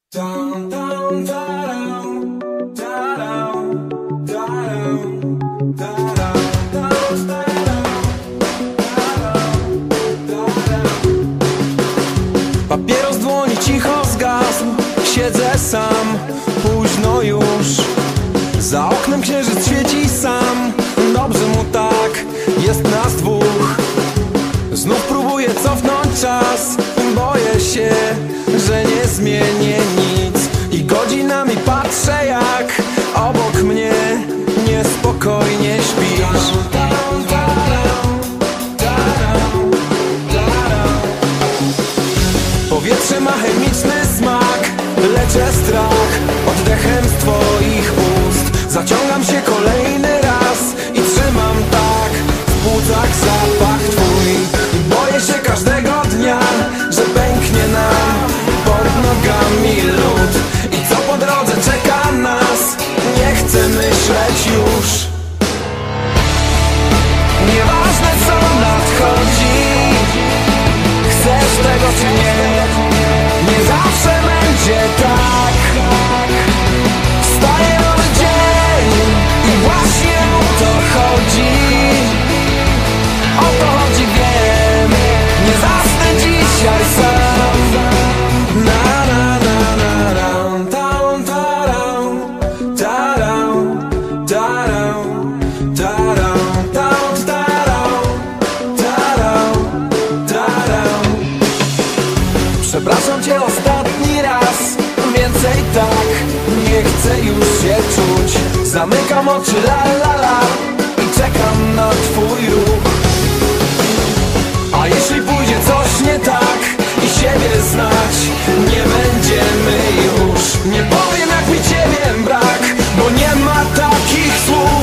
Down, down, down, down, down, papieros w dłoni cicho zgasł. Siedzę sam, późno już. Za oknem księżyc świeci sam. Dobrze mu tak, jest nas dwóch. Znów próbuję cofnąć czas. Boję się, że nie zmienię nic. I godzinami patrzę, jak obok mnie niespokojnie śpisz. Powietrze ma chemiczny smak. Leczę strach oddechem z twoich ust. Zaciągam się kolejny raz i trzymam tak w płucach zapach twój. Boję się każdego dnia, że pęknie nam pod nogami lód. I co po drodze czeka nas, nie chcę myśleć już. Nieważne co nadchodzi, chcesz tego czy nie, nie zawsze będzie tak. Wstaje nowy dzień i właśnie o to chodzi. O to chodzi, wiem, nie zasnę dzisiaj sam. Na na na na na, down, down, down, down, down, down. Przepraszam cię ostatni raz, więcej tak nie chcę już się czuć. Zamykam oczy, la la la, i czekam na twój ruch. A jeśli pójdzie coś nie tak i siebie znać nie będziemy już. Nie powiem jak mi ciebie brak, bo nie ma takich słów.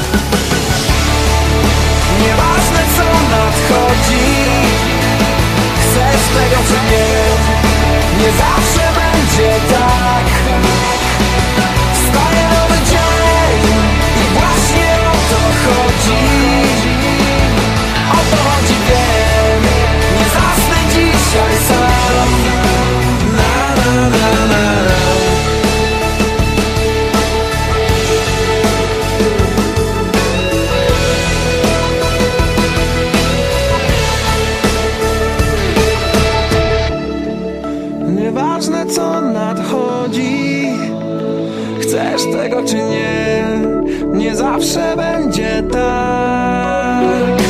Nieważne co nadchodzi, chcesz tego czy nie, nie zawsze będzie tak. Wstaje nowy dzień i właśnie o to chodzi. O to chodzi, wiem, nie zasnę dzisiaj sam. Na na na na na. Nieważne co nadchodzi, chcesz tego czy nie, nie zawsze będzie tak.